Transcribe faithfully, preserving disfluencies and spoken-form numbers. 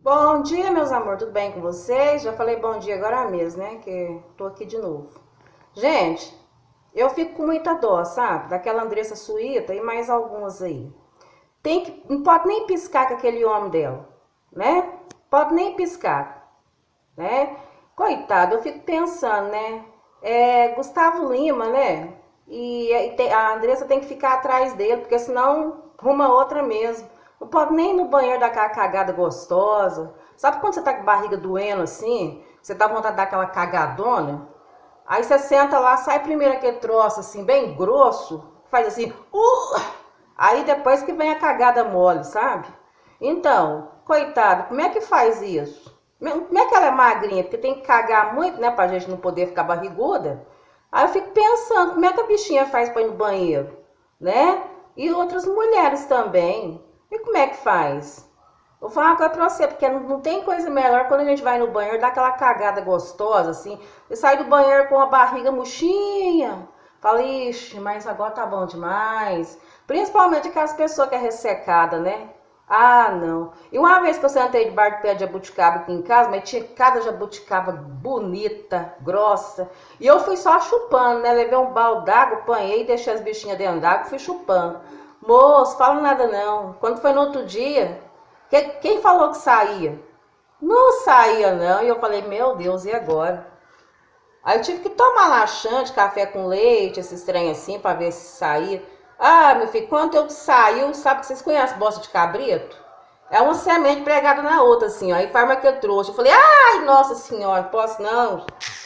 Bom dia, meus amores, tudo bem com vocês? Já falei bom dia agora mesmo, né? Que tô aqui de novo. Gente, eu fico com muita dó, sabe? Daquela Andressa Suíta e mais algumas aí. Tem que, não pode nem piscar com aquele homem dela, né? Pode nem piscar, né? Coitado, eu fico pensando, né? É, Gustavo Lima, né? E, e a Andressa tem que ficar atrás dele, porque senão arruma outra mesmo. Não pode nem ir no banheiro dar aquela cagada gostosa. Sabe quando você tá com a barriga doendo assim? Você dá vontade de dar aquela cagadona? Aí você senta lá, sai primeiro aquele troço assim, bem grosso, faz assim, uh! Aí depois que vem a cagada mole, sabe? Então, coitada, como é que faz isso? Como é que ela é magrinha? Porque tem que cagar muito, né, pra gente não poder ficar barriguda. Aí eu fico pensando, como é que a bichinha faz pra ir no banheiro, né? E outras mulheres também. E como é que faz? Vou falar uma coisa pra você, porque não, não tem coisa melhor quando a gente vai no banheiro, dá aquela cagada gostosa, assim. Você sai do banheiro com a barriga murchinha. Fala, ixi, mas agora tá bom demais. Principalmente aquelas pessoas que é ressecada, né? Ah, não. E uma vez que eu sentei debaixo do pé de jabuticaba aqui em casa, mas tinha cada jabuticaba bonita, grossa. E eu fui só chupando, né? Levei um balde d'água, apanhei, deixei as bichinhas dentro d'água e fui chupando. Moço, fala nada não. Quando foi no outro dia, que, quem falou que saía? Não saía não. E eu falei, meu Deus, e agora? Aí eu tive que tomar laxante, café com leite, esses trem assim, pra ver se saía. Ah, meu filho, quando eu saiu, sabe que vocês conhecem bosta de cabrito? É uma semente pregada na outra, assim, ó. E farma que eu trouxe. Eu falei, ai, nossa senhora, posso não.